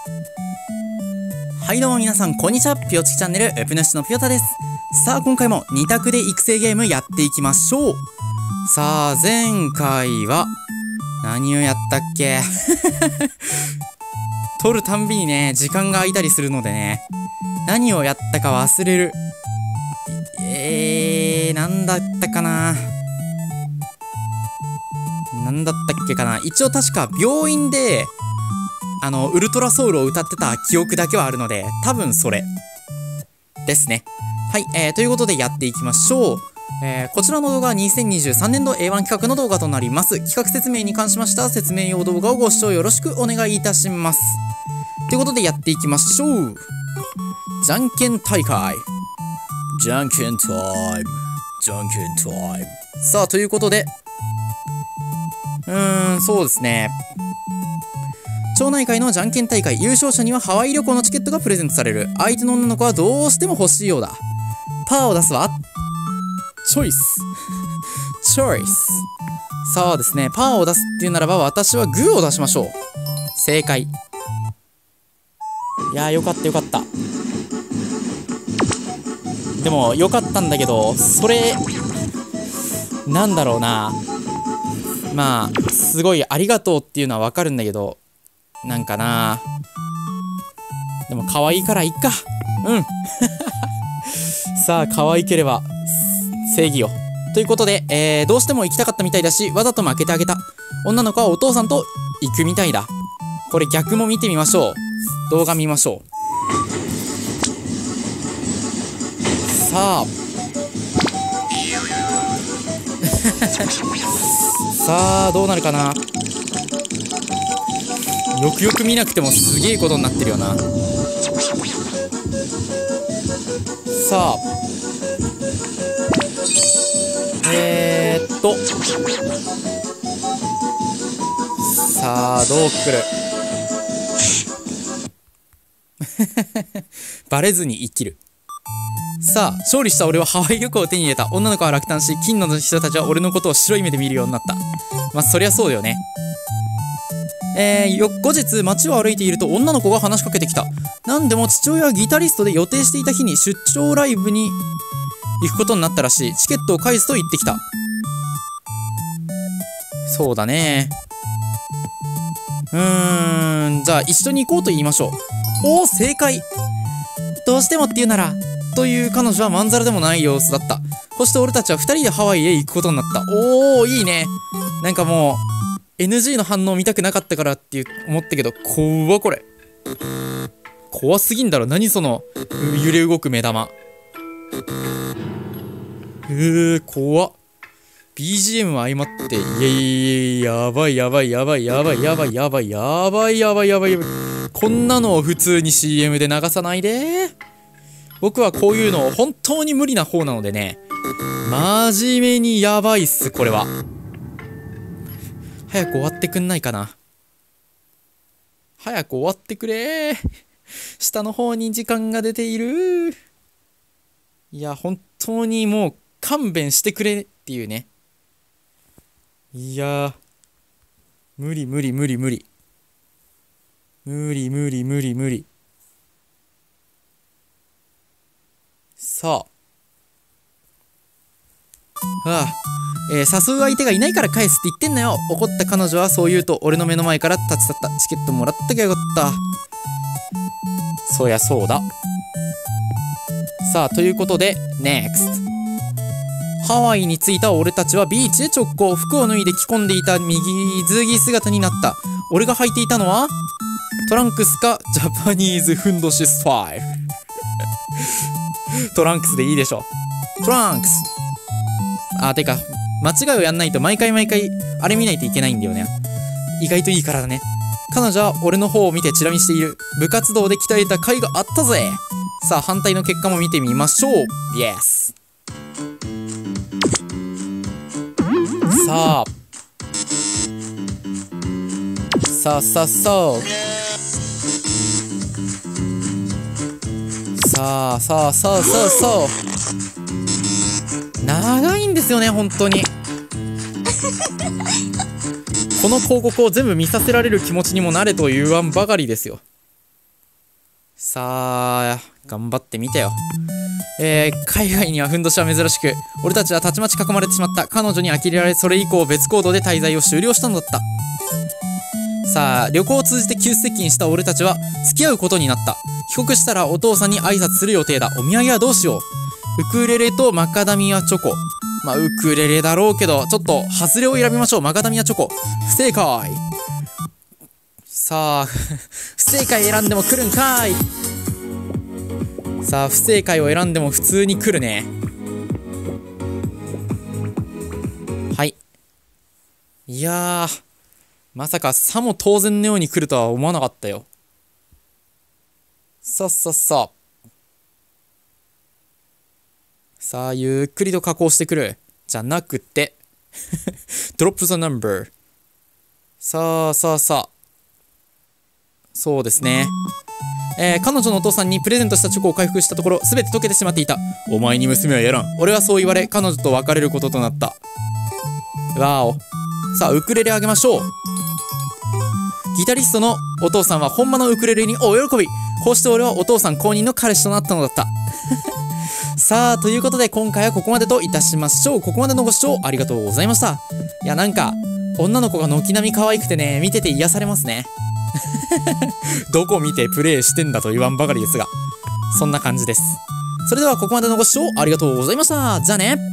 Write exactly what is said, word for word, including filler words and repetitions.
はいどうも皆さんこんにちは。ぴよちきチャンネルウプ主のぴよたです。さあ今回もに択で育成ゲームやっていきましょう。さあ前回は何をやったっけ撮るたんびにね時間が空いたりするのでね、何をやったか忘れる。えー、なんだったかななんだったっけかな。一応確か病院であのウルトラソウルを歌ってた記憶だけはあるので、多分それですね。はい、えー、ということでやっていきましょう。えー、こちらの動画はにせんにじゅうさんねん度 エーワン 企画の動画となります。企画説明に関しました説明用動画をご視聴よろしくお願いいたします。ということでやっていきましょう。じゃんけん大会。じゃんけんタイム。じゃんけんタイム。さあ、ということで、うーん、そうですね。町内会のじゃんけん大会優勝者にはハワイ旅行のチケットがプレゼントされる。相手の女の子はどうしても欲しいようだ。パーを出すわ。チョイスチョイス。さあですね、パーを出すっていうならば私はグーを出しましょう。正解。いやーよかったよかった。でもよかったんだけど、それなんだろうな、まあすごいありがとうっていうのはわかるんだけど、なんかな、でも可愛いからいっか。うんさあ可愛ければ正義よ。ということで、えー、どうしても行きたかったみたいだし、わざと負けてあげた。女の子はお父さんと行くみたいだ。これ逆も見てみましょう。動画見ましょう。さあさあどうなるかな。よくよく見なくてもすげえことになってるよな。さあえーっとさあどう来るバレずに生きる。さあ勝利した俺はハワイ旅行を手に入れた。女の子は落胆し、金の人たちは俺のことを白い目で見るようになった。まあそりゃそうだよね。えー、よ後日街を歩いていると女の子が話しかけてきた。なんでも父親はギタリストで予定していた日に出張ライブに行くことになったらしい。チケットを返すと言ってきた。そうだね。うーん、じゃあ一緒に行こうと言いましょう。おお正解。どうしてもって言うならという彼女はまんざらでもない様子だった。そして俺たちはふたりでハワイへ行くことになった。おおいいね。なんかもう エヌジー の反応見たくなかったからって思ったけど、怖っこれ。怖すぎんだろ。何その揺れ動く目玉。えー、怖っ。ビージーエム は相まって、いやいやいや、やばいやばいやばいやばいやばいやばいやばいやばいやばいやばい。こんなのを普通に シーエム で流さないで。僕はこういうの本当に無理な方なのでね、真面目にやばいっすこれは。早く終わってくんないかな。早く終わってくれー。下の方に時間が出ている。いや本当にもう勘弁してくれっていうね。いやー無理無理無理無理無理無理無理無理。さあはあ、えー、誘う相手がいないから返すって言ってんなよ。怒った彼女はそう言うと俺の目の前から立ち去った。チケットもらったきゃよかった。そりゃそうだ。さあということで ネクスト。 ハワイに着いた俺たちはビーチへ直行。服を脱いで着込んでいた右水着姿になった。俺が履いていたのはトランクスかジャパニーズふんどしスタイルトランクスでいいでしょ。トランクス。あ、てか間違いをやんないと毎回毎回あれ見ないといけないんだよね。意外といいからだね。彼女は俺の方を見てチラ見している。部活動で鍛えた甲斐があったぜ。さあ反対の結果も見てみましょう。イエス。さあさあさあさあさあさあさあさあさあ長いんですよね本当に。この広告を全部見させられる気持ちにもなれと言わんばかりですよ。 さあ、頑張ってみてよ。えー、海外にはふんどしは珍しく、俺たちはたちまち囲まれてしまった。彼女に呆れられ、それ以降別行動で滞在を終了したのだった。さあ、旅行を通じて急接近した俺たちは付き合うことになった。帰国したらお父さんに挨拶する予定だ。お土産はどうしよう。ウクレレとマカダミアチョコ。まあ、ウクレレだろうけど、ちょっと、ハズレを選びましょう。マカダミアチョコ。不正解。さあ、不正解選んでも来るんかい。さあ、不正解を選んでも普通に来るね。はい。いやー、まさかさも当然のように来るとは思わなかったよ。さっさっさ。さあ、ゆっくりと加工してくる。じゃなくて、ドロップザナンバー。さあさあさあ。そうですね。えー、彼女のお父さんにプレゼントしたチョコを回復したところ、すべて溶けてしまっていた。お前に娘はやらん。俺はそう言われ、彼女と別れることとなった。わーお。さあ、ウクレレあげましょう。ギタリストのお父さんは本場のウクレレに大喜び。こうして俺はお父さん公認の彼氏となったのだった。さあ、ということで今回はここまでといたしましょう。ここまでのご視聴ありがとうございました。いや、なんか、女の子が軒並み可愛くてね、見てて癒されますね。どこ見てプレイしてんだと言わんばかりですが、そんな感じです。それではここまでのご視聴ありがとうございました。じゃあね。